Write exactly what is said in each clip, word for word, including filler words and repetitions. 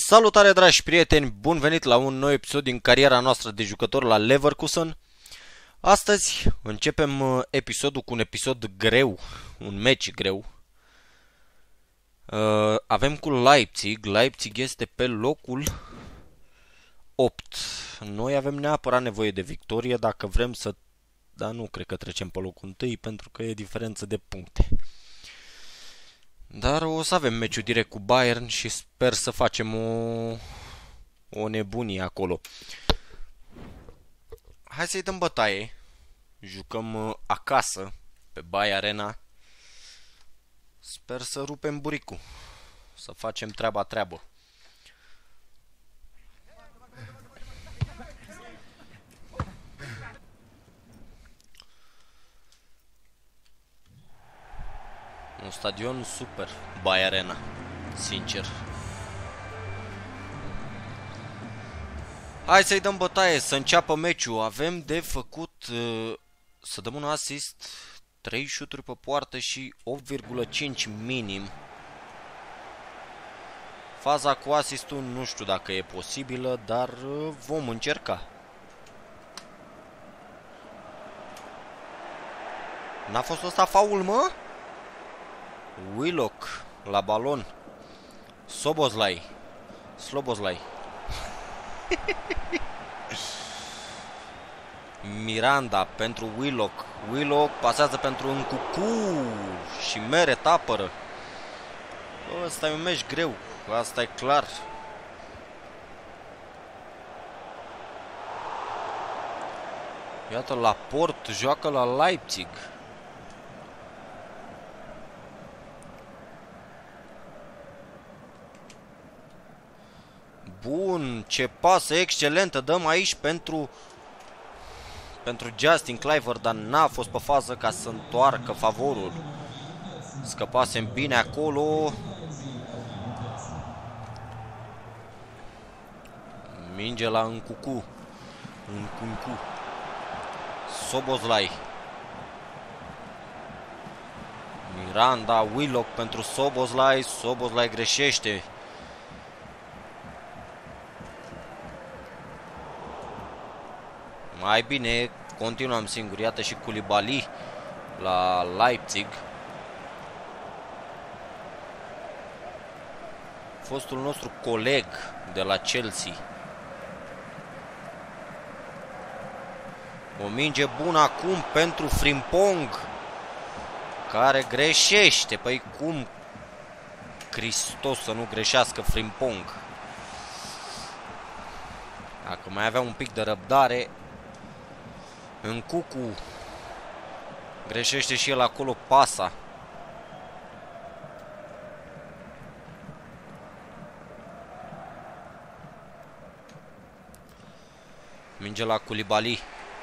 Salutare, dragi prieteni, bun venit la un nou episod din cariera noastră de jucător la Leverkusen. Astăzi începem episodul cu un episod greu, un meci greu. Uh, avem cu Leipzig, Leipzig este pe locul opt. Noi avem neapărat nevoie de victorie dacă vrem să... Dar nu cred că trecem pe locul întâi pentru că e diferență de puncte. Dar o să avem meciul direct cu Bayern și sper să facem o, o nebunie acolo. Hai să-i dăm bătaie. Jucăm acasă pe Bay Arena. Sper să rupem buricul. Să facem treaba treabă. Un stadion super, Bay Arena, sincer. Hai să-i dăm bătaie, să înceapă meciul. Avem de făcut uh, să dăm un asist, trei șuturi pe poartă și opt virgulă cinci minim. Faza cu asistul nu știu dacă e posibilă, dar uh, vom încerca. N-a fost ăsta faul, mă? Willock la balon. Szoboszlai. Szoboszlai. Miranda pentru Willock. Willock pasează pentru Nkunku și Meret apără. Ăsta e un meci greu, asta e clar. Iată, Laporte joacă la Leipzig. Bun, ce pasă excelentă dăm aici pentru pentru Justin Kluivert, dar n-a fost pe fază ca să întoarcă favorul. Scăpasem bine acolo. Minge la Nkunku. Nkunku. Szoboszlai. Miranda, Willock pentru Szoboszlai. Szoboszlai greșește. Mai bine, continuăm singuri. Iată și Koulibaly la Leipzig. Fostul nostru coleg de la Chelsea. O minge bună acum pentru Frimpong, care greșește. Păi cum Hristos să nu greșească Frimpong? Dacă mai avea un pic de răbdare. Nkunku greșește și el acolo pasa. Minge la Koulibaly.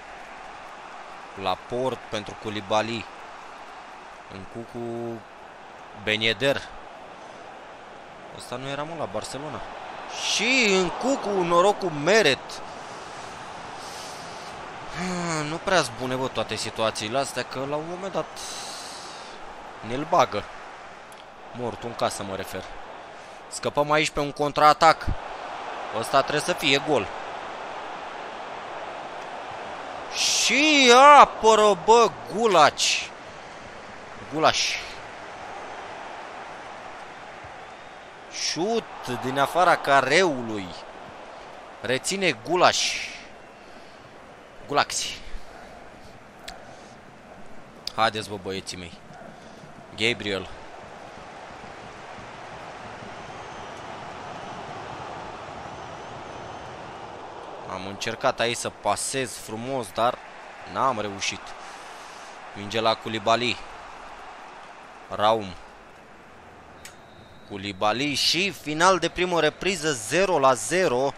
Laporte pentru Koulibaly. Nkunku, Ben Yedder. Ăsta nu era mult la Barcelona. Și Nkunku, noroc cu Meret. Nu prea-s bune, bă, toate situațiile astea, că la un moment dat ne-l bagă. Mortul în casă mă refer. Scăpăm aici pe un contraatac. Ăsta trebuie să fie gol. Și apără, bă, Gulaci. Gulaș. Șut din afara careului. Reține Gulaș. Gulaxi. Haideți, bă, băieții mei. Gabriel. Am încercat aici să pasez frumos, dar n-am reușit. Minge la Koulibaly. Raum. Koulibaly și final de primă repriză, zero la zero.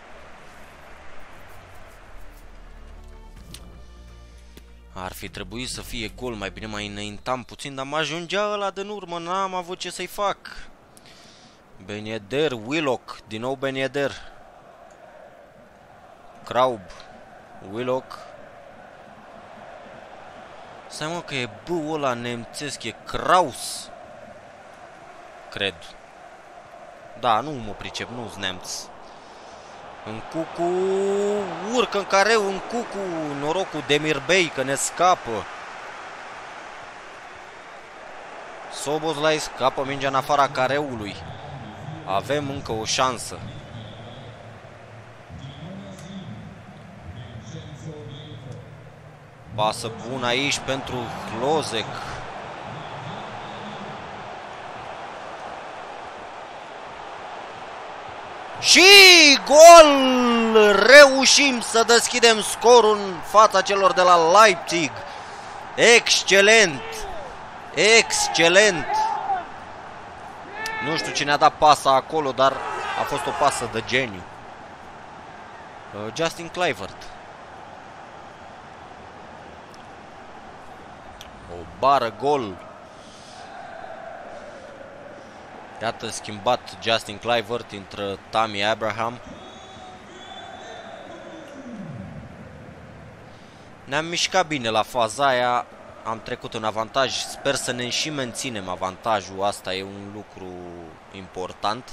Ar fi trebuit să fie gol, mai bine mai înaintam puțin, dar mă ajungea ăla din urmă, n-am avut ce să-i fac. Ben Yedder, Willock, din nou Ben Yedder. Kraub, Willock. Stai, mă, că e B-ul ăla nemțesc, e Kraus. Cred. Da, nu mă pricep, nu-s neamț. În cucu, urcă în careu, în cucu, norocul Demirbey, că ne scapă. Szoboszlai scapă mingea în afara careului. Avem încă o șansă. Pasă bună aici pentru Hlozek. Și gol! Reușim să deschidem scorul în fața celor de la Leipzig. Excelent! Excelent! Nu știu cine a dat pasa acolo, dar a fost o pasă de geniu. Uh, Justin Kluivert. O bară gol. Iată schimbat Justin Kluivert, intră Tammy Abraham. Ne-am mișcat bine la faza aia. Am trecut în avantaj. Sper să ne și menținem avantajul. Asta e un lucru important.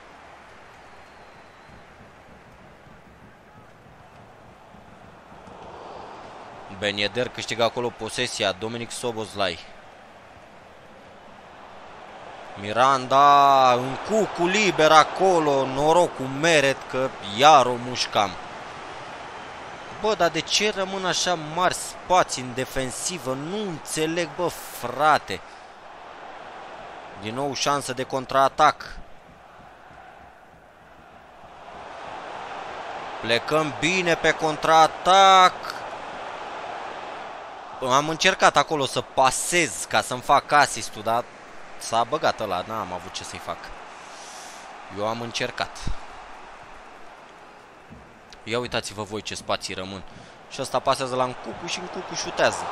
Ben Yedder câștigă acolo posesia. Dominic Szoboszlai. Miranda în cucu liber acolo. Noroc cu Meret că iar o mușcam. Bă, dar de ce rămân așa mari spații în defensivă? Nu înțeleg, bă, frate. Din nou șansă de contraatac. Plecăm bine pe contraatac. Am încercat acolo să pasez ca să-mi fac asistul, dar s-a băgat ăla, n-am avut ce să-i fac. Eu am încercat. Ia uitați-vă voi ce spații rămân. Și ăsta pasează la Ncucu și Ncucu șutează.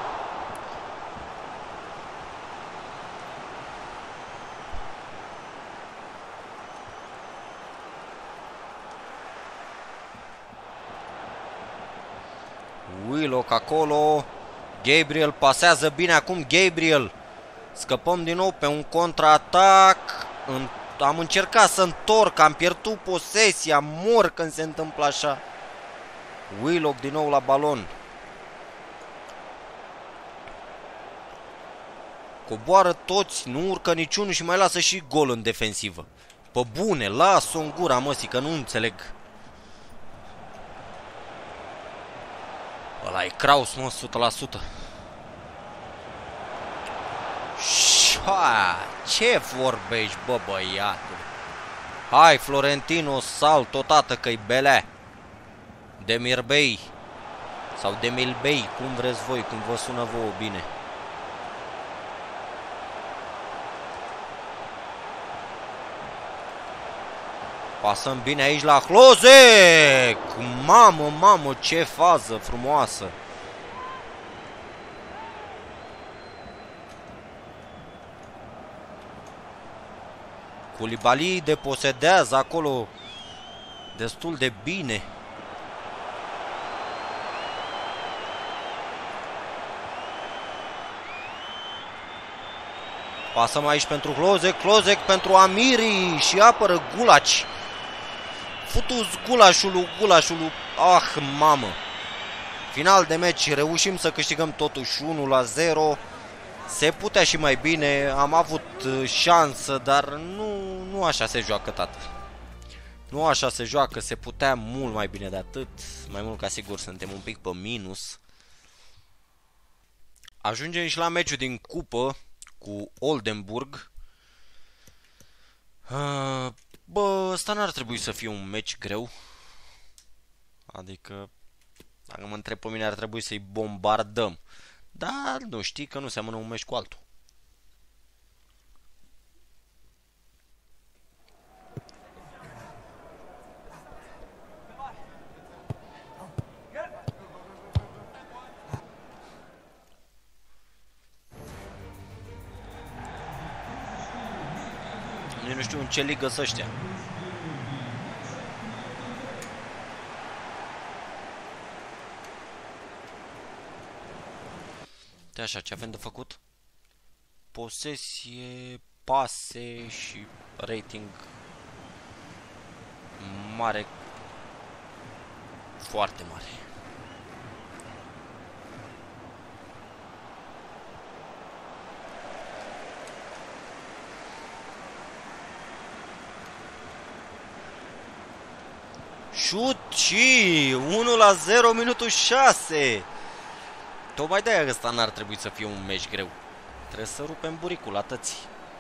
Willock acolo. Gabriel pasează bine acum. Gabriel. Scăpăm din nou pe un contraatac. În... Am încercat să întorc. Am pierdut posesia. Mor când se întâmplă așa. Willock din nou la balon. Coboară toți. Nu urcă niciunul și mai lasă și gol în defensivă. Pe bune. Las-o în gura măsii că nu înțeleg. Ăla e Kraus, mă, o sută la sută. Ha, ce vorbești, bă, băiatul? Hai, Florentino, salt o tată că-i belea. Demirbey. Sau Demilbey, cum vreți voi, cum vă sună vouă bine. Pasăm bine aici la Hlozek. Mamă, mamă, ce fază frumoasă. Koulibaly deposedează acolo destul de bine. Pasăm aici pentru Hlozek, Hlozek pentru Amiri și apără Gulaci. Futu-ți gulașul lui, gulașul lui. Ah, mamă. Final de meci, reușim să câștigăm totuși unu la zero. Se putea și mai bine, am avut șansă, dar nu, nu așa se joacă, tată. Nu așa se joacă, se putea mult mai bine de atât. Mai mult ca sigur suntem un pic pe minus. Ajungem și la meciul din cupă cu Oldenburg. Uh, bă, ăsta n-ar trebui să fie un meci greu. Adică, dacă mă întreb pe mine, ar trebui să-i bombardăm. Dar nu știi că nu seamănă un meci cu altul. Nici nu știu în ce ligă sunt ăștia. De așa, ce avem de făcut? Posesie, pase și rating mare. Foarte mare. Șut și unu la zero, minutul șase. Tocmai de-aia ăsta n-ar trebui să fie un meci greu. Trebuie să rupem buricul la tății.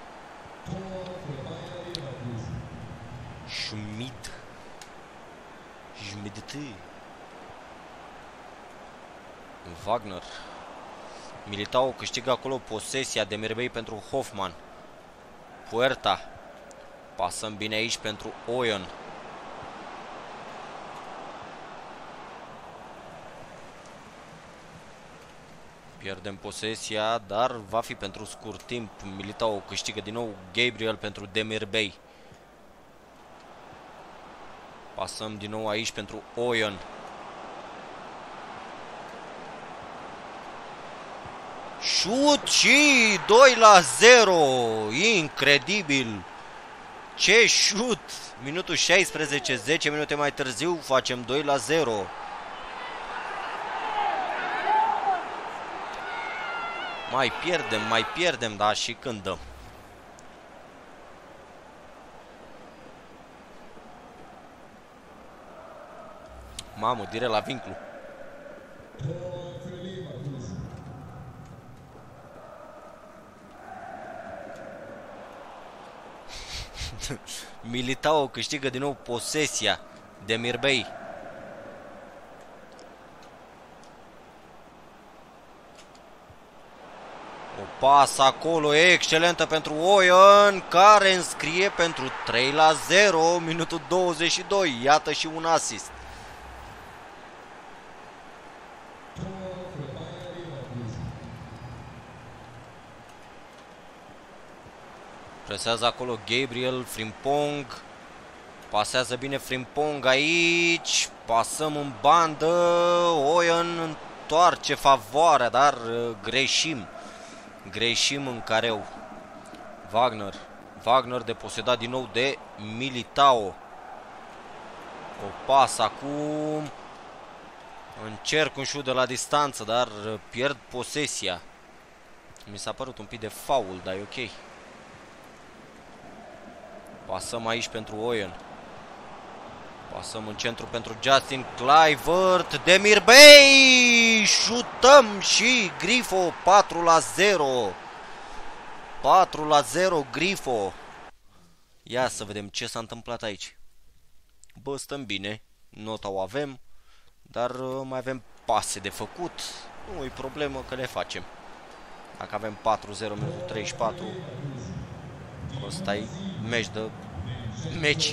Schmid. Schmid. Wagner. Militao câștigă acolo posesia. Demirbey pentru Hoffman. Puerta. Pasăm bine aici pentru Oyon. Pierdem posesia, dar va fi pentru scurt timp. Militao câștigă din nou. Gabriel pentru Demirbey. Pasăm din nou aici pentru Oyon. Șut și doi la zero. Incredibil. Ce șut. Minutul șaisprezece, zece minute mai târziu facem doi la zero. Mai pierdem, mai pierdem, dar și când dăm. Mamă, direct la vinclu. Militao câștigă din nou posesia. Demirbey. O pasă acolo excelentă pentru Oyon, care înscrie pentru trei la zero, minutul douăzeci și doi. Iată și un asist. Presează acolo Gabriel, Frimpong. Pasează bine Frimpong aici. Pasăm în bandă. Oyon întoarce favoarea, dar uh, greșim. Greșim în careu. Wagner. Wagner deposedat din nou de Militao. O pasă acum. Încerc un șut de la distanță, dar pierd posesia. Mi s-a părut un pic de faul, dar e ok. Pasăm aici pentru Oyon. Pasăm în centru pentru Justin Kluivert. Demirbey! Șutăm și Grifo. patru la zero. patru la zero Grifo. Ia să vedem ce s-a întâmplat aici. Bă, stăm bine. Nota o avem. Dar mai avem pase de făcut. Nu e problemă că le facem. Dacă avem patru zero minutul treizeci și patru, ăsta e meci de meci.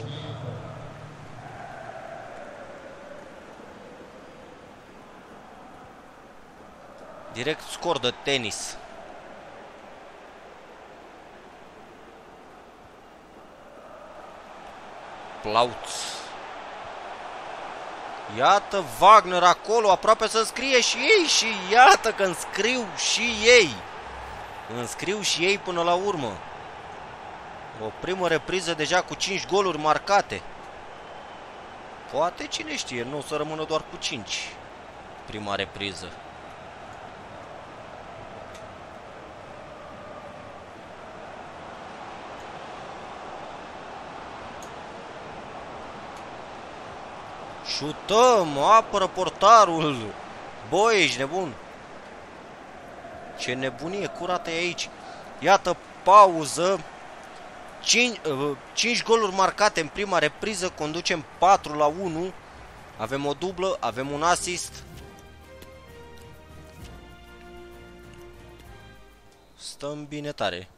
Direct scor de tenis. Plauț. Iată Wagner acolo, aproape să înscrie și ei. Și iată că înscriu și ei. Înscriu și ei până la urmă. O primă repriză deja cu cinci goluri marcate. Poate, cine știe, nu o să rămână doar cu cinci. Prima repriză. Șutăm, apără portarul. Bă, ești nebun. Ce nebunie curată e aici. Iată pauză. cinci goluri marcate în prima repriză. Conducem patru la unu. Avem o dublă, avem un asist. Stăm bine tare.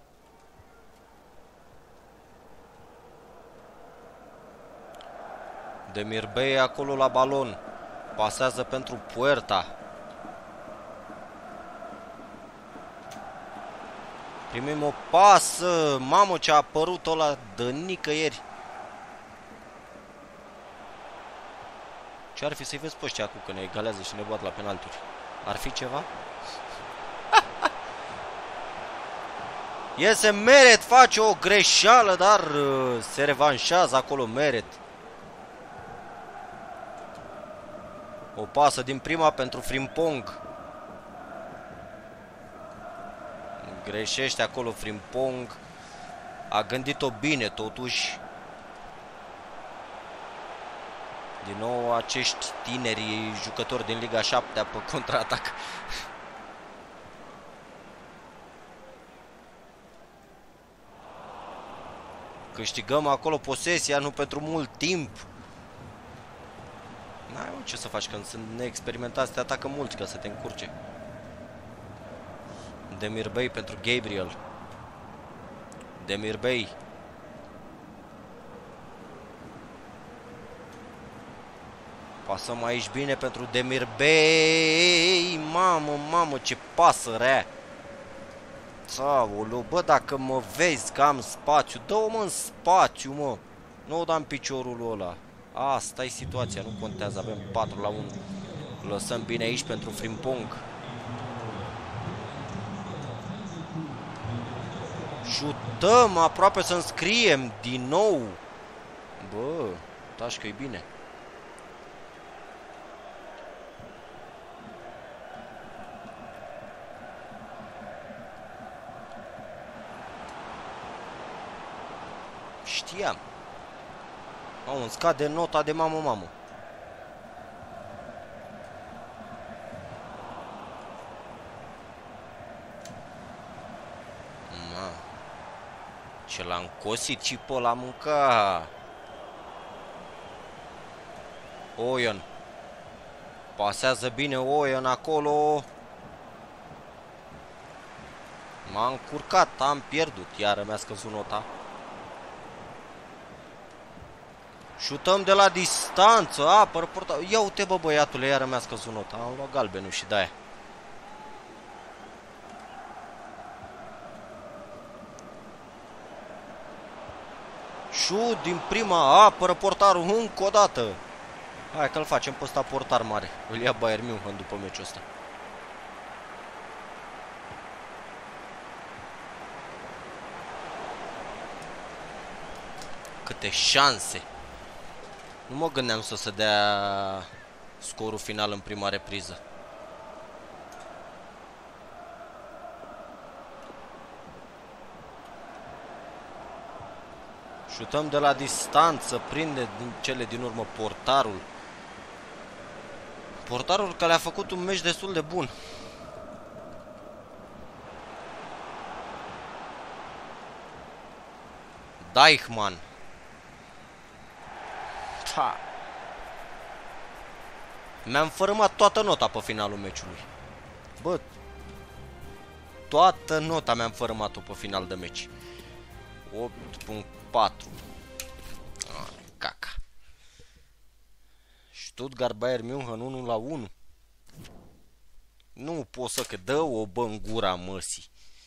Demirbey acolo la balon. Pasează pentru Puerta. Primim o pasă. Mamă, ce a apărut ăla de nicăieri. Ce ar fi să-i vezi pe ăștia acum că ne egalează și ne bat la penalturi? Ar fi ceva? Iese Meret, face o greșeală, dar se revanșează acolo Meret. O pasă din prima pentru Frimpong. Greșește acolo Frimpong. A gândit-o bine totuși. Din nou acești tineri jucători din Liga șapte pe contraatac. Câștigăm acolo posesia, nu pentru mult timp. N-ai ce să faci când sunt neexperimentați, te atacă mulți ca să te încurce. Demirbey pentru Gabriel. Demirbey. Pasăm aici bine pentru Demirbey. Mamă, mamă, ce pasă rea. Aoleu, bă, dacă mă vezi că am spațiu, dă-o mă în spațiu, mă. Nu o dam piciorul ăla. Asta e situația, nu contează, avem patru la unu. Lăsăm bine aici pentru Frimpong. Șutăm aproape să înscriem din nou. Bă, tașcă-i bine. Știam. Mamă, îmi scade nota de mamă, mamă. Ma. Ce l-am cosit și pe ăla mânca. Oion. Pasează bine Oion acolo. M-a încurcat, am pierdut. Iar mi-a scăzut nota. Șutăm de la distanță, apără portarul. Ia uite bă băiatule, iară mi-a scăzut nota. Am luat galbenul și de-aia. Șut din prima, apără portarul încă o dată. Hai că-l facem pe ăsta portar mare. Îl ia Bayern München după meciul ăsta. Câte șanse. Nu mă gândeam să se dea scorul final în prima repriză. Șutăm de la distanță, prinde din cele din urmă portarul. Portarul care a făcut un meci destul de bun. Deichmann. Ha. Mi-am fărâmat toată nota pe finalul meciului. Bă, toată nota mi-am fărâmat-o pe final de meci. opt virgulă patru. Ah, caca. Stuttgart Bayern München unu la unu. Nu pot să că dă o bă în gura măsii.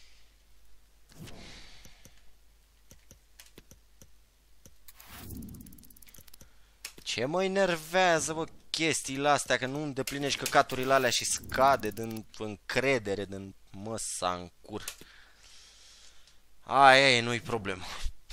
Ce mă enervează, bă, chestiile astea, că nu îndeplinești căcaturile alea și scade din încredere, din măsa în cur. Aia e, nu-i problemă.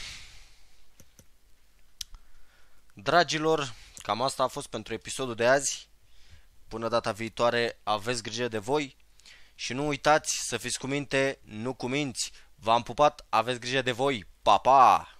Dragilor, cam asta a fost pentru episodul de azi. Până data viitoare, aveți grijă de voi și nu uitați să fiți cu minte, nu cu minți. V-am pupat, aveți grijă de voi. Pa, pa!